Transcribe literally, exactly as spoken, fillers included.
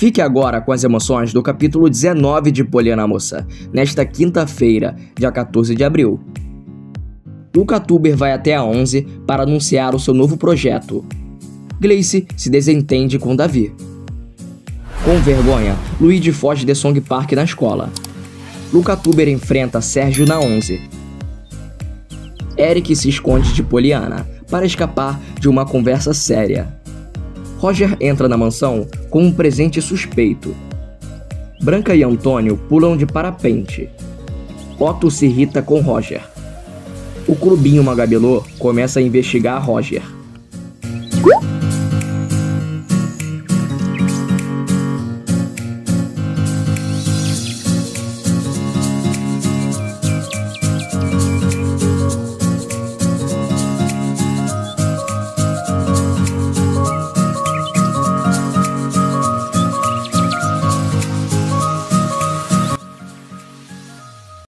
Fique agora com as emoções do capítulo dezenove de Poliana Moça, nesta quinta-feira, dia quatorze de abril. Lucatuber vai até a onze para anunciar o seu novo projeto. Gleice se desentende com Davi. Com vergonha, Luigi foge de Song Park na escola. Lucatuber enfrenta Sérgio na onze. Eric se esconde de Poliana para escapar de uma conversa séria. Roger entra na mansão com um presente suspeito. Branca e Antônio pulam de parapente. Otto se irrita com Roger. O clubinho Magabelô começa a investigar Roger.